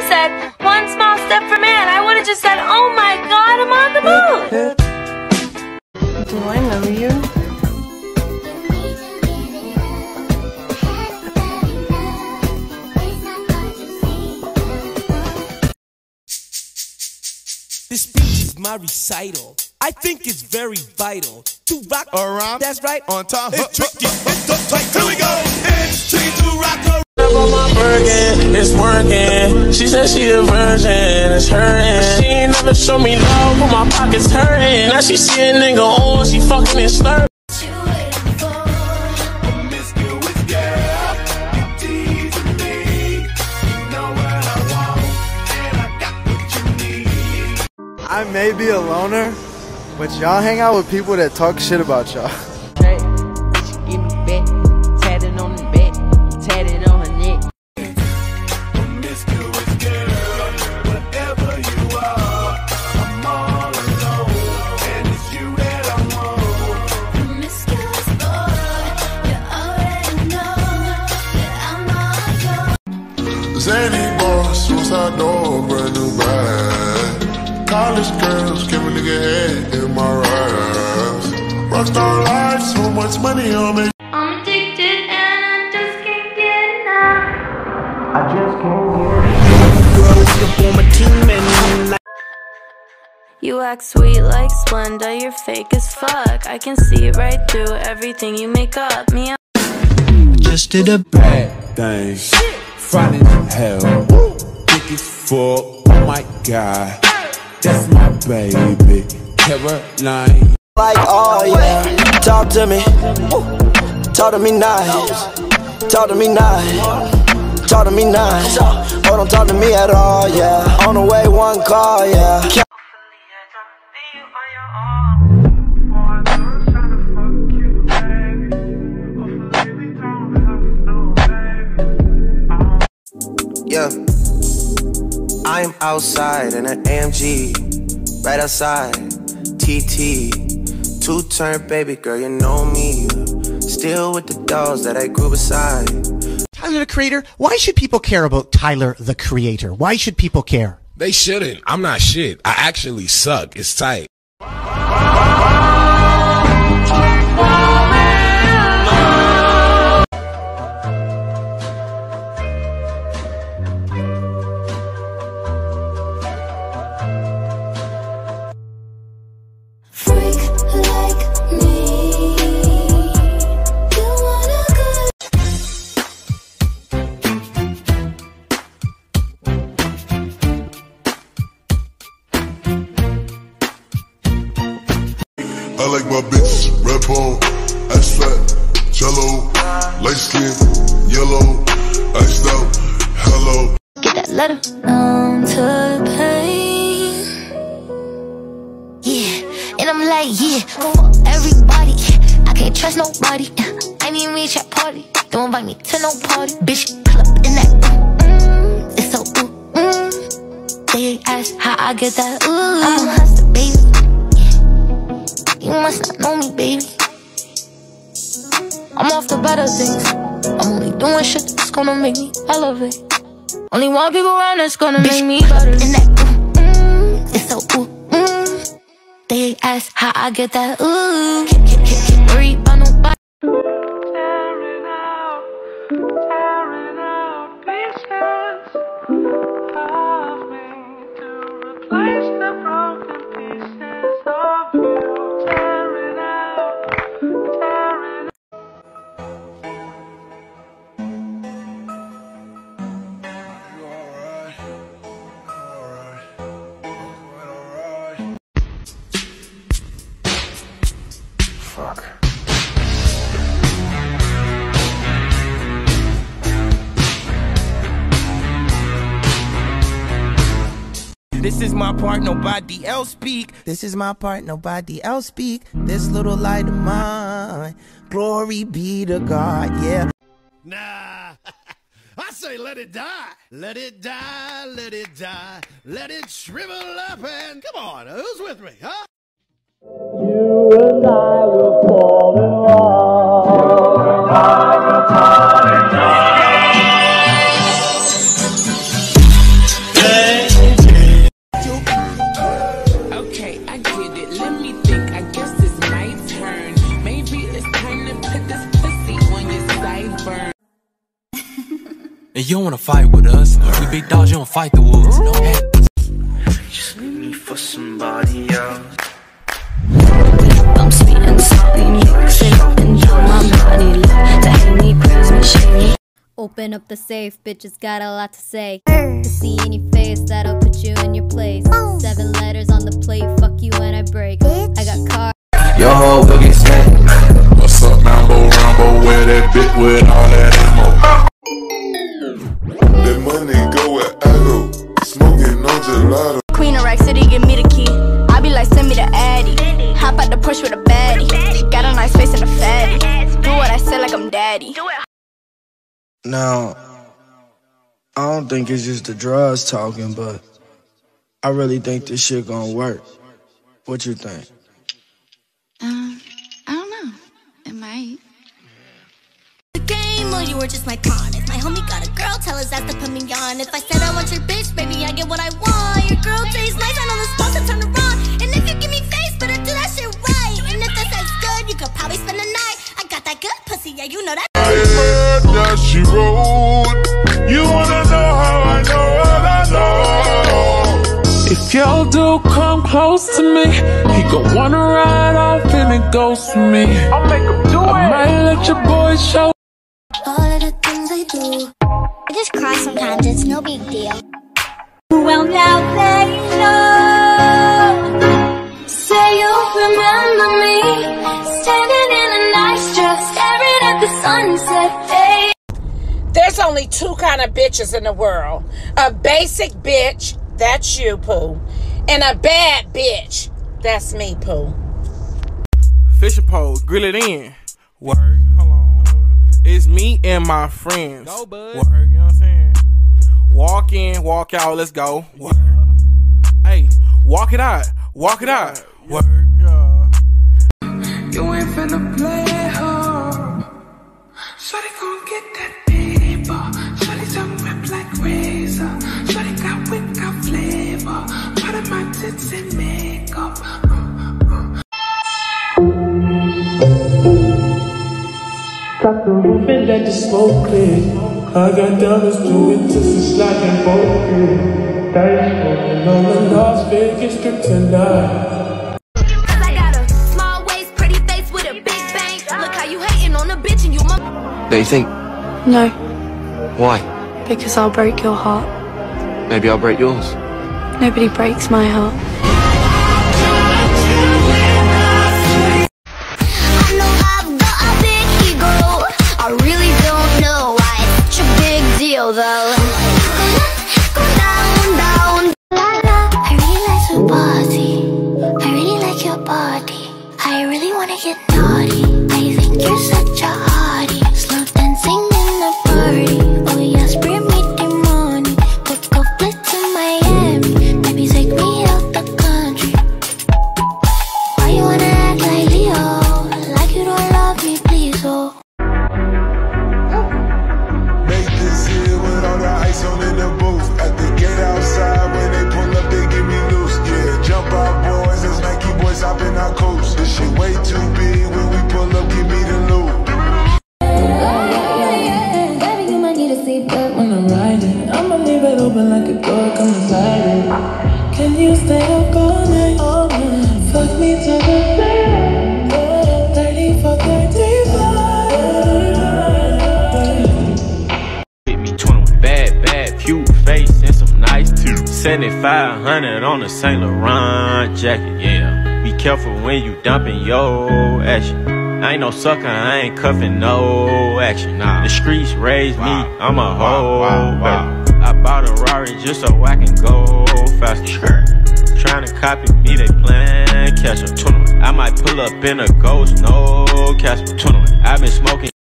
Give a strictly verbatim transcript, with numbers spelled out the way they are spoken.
have said, one small step for man. I would have just said, oh my God, I'm on the moon. Do I know you? This speech is my recital. I think it's very vital to rock around. That's right, on time. It's tricky, it's the tight. Here we go. It's tricky to rock around. On my Birkin, it's working. She said she a virgin, it's hurting. She ain't never show me love, but my pocket's hurting. Now she see a nigga on, she fucking and slurp. I may be a loner, but y'all hang out with people that talk shit about y'all. Hey, she give me back, tatted on the back, tatted on her neck. Promiscuous girl, whatever you are, I'm all alone, and it's you that I want. Promiscuous boy, you already know that I'm all yours. Zany boss, suicide door, brand new bag. College girls, give a nigga head in my raps. Rockstar life, so much money on me. I'm addicted and I just can't get enough. I just can't get enough. You act sweet like Splenda, you're fake as fuck. I can see it right through everything you make up. Me, I'm just did a bad thing. Friday to hell. Thick as fuck. Oh my God. That's my baby, Caroline. Like, oh yeah, talk to me, talk to me nice, talk to me nice, talk to me nice. Oh, don't talk to me at all, yeah. On the way, one call, yeah. Yeah. I'm outside in an A M G, right outside, T T. Two-turn baby girl, you know me. Still with the dolls that I grew beside. Tyler the Creator? Why should people care about Tyler the Creator? Why should people care? They shouldn't. I'm not shit. I actually suck. It's tight. I like my bitch, red bone, ass fat, jello, light skin, yellow, iced out, hello. Get that letter. Numb to the pain. Yeah, and I'm like, yeah, fuck everybody. I can't trust nobody. I ain't even reach that party. Don't invite me to no party. Bitch, pull up in that. Mm, it's so ooh, mm. They ask how I get that. Ooh, I'm a hustler, baby. You must not know me, baby. I'm off the better things. I'm only doing shit that's gonna make me elevate. Only one people around that's gonna bitch, make me better. In that ooh, mm, it's so ooh, mm. They ask how I get that ooh. Can't, can't, can't, can't worry about nobody. Tearing out, tearing out pieces of me to replace the broken pieces of you. Fuck. This is my part, nobody else speak. This is my part, nobody else speak. This little light of mine, glory be to God, yeah. Nah, I say let it die. Let it die, let it die. Let it shrivel up and come on, who's with me, huh? You and I will fall in love. You and I will fall in love. And you don't wanna fight with us. We big dogs, you don't fight the wolves. No hey. Just leave me for somebody else. I'm sweet and salty, mix it up and do my body. To hate me, praise me, shame me. Open up the safe, bitches got a lot to say. To see in your face, that'll put you in your place. Seven letters on the plate, fuck you when I break. I got cars. Your whole will get smacked. What's up, Mambo Rambo? Where that bit with all that ammo? That money go where I go. Smoking on gelato. Queen of Rack City, give me the key. I be like, send me the Addy. Hop out the push with a baddie. Got a nice face and a fatty. Do what I say like I'm daddy. Now, I don't think it's just the drugs talking, but I really think this shit gonna work. What you think? Um, I don't know. It might. The game, or you were just my con. If my homie got a girl, tell his ass to put me on. If I said I want your bitch, baby, I get what I want. Your girl tastes nice, I know the spot to turn around. And if you give me face, better do that shit right. And if that says good, you could probably spend the night. I got that good pussy, yeah, you know that. I heard that she wrote. You wanna know how I know what I know? If y'all do come close to me, he gon' wanna ride off and it goes for me. I'll make him do it. I might let your boys show. All of the things I do, I just cry sometimes, it's no big deal. Well, now they know. Say you remember me, standing in a nice dress, staring at the sunset. Hey. There's only two kind of bitches in the world. A basic bitch, that's you, Pooh. And a bad bitch, that's me, Pooh. Fishing pole, grill it in. Word, hold on. It's me and my friends. Go, bud. Word, you know what I'm saying? Walk in, walk out, let's go. Word. Hey, walk it out, walk it out. Word, yeah. You ain't finna play at home. Shawty gon' get that paper. Shawty some rip like razor. Shawty got wick, got flavor. Part of my tits and makeup. Drop the roof and let the smoke clear. I got diamonds do it just as like an open. Dice smoking on the Las Vegas strip tonight. I got a small waist, pretty face with a big bang. Look how you hating on a bitch and you my. Do you think? No, Why? because I'll break your heart. Maybe I'll break yours. Nobody breaks my heart. I know I've got a big ego. I really don't know why it's such a big deal though. Go down, down. I really like your body. I really like your body. I really wanna get naughty. I think you're such a hottie. Slow dancing in the party. Oh yes, bring me the money. Book a flight to Miami. Maybe take me out the country. Why you wanna act like Leo? Like you don't love me, please, oh. Make this here with all the ice on in the booth. At the gate outside, when they pull up, they give me loose. Yeah, jump out, boys. It's Nike boys hopping our coast. This shit way too big. When we pull up, give me the loot. Baby, you might need a seatbelt When I'm riding, I'ma leave it open like a door, come inside it. Can you stay up all night? All night. Fuck me to the day. thirty for thirty-five. Hit me twenty bad, bad, cute face and some nice teeth. seventy-five hundred on the Saint Laurent jacket, yeah. Be careful when you dumping your action. I ain't no sucker, I ain't cuffing no action. Nah. The streets raised me, wow. I'm a hoe. Wow, wow, wow. I bought a Rari just so I can go faster. Trying to copy me, they plan catch up. I might pull up in a ghost, no catch up. I've been smoking.